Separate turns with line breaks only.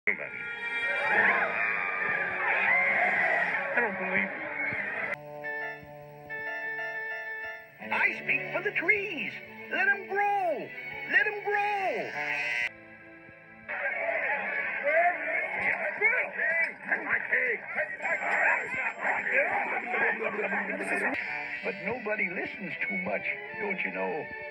human. I don't believe it. I speak for the trees. Let them grow. Let them grow. But nobody listens too much, don't you know?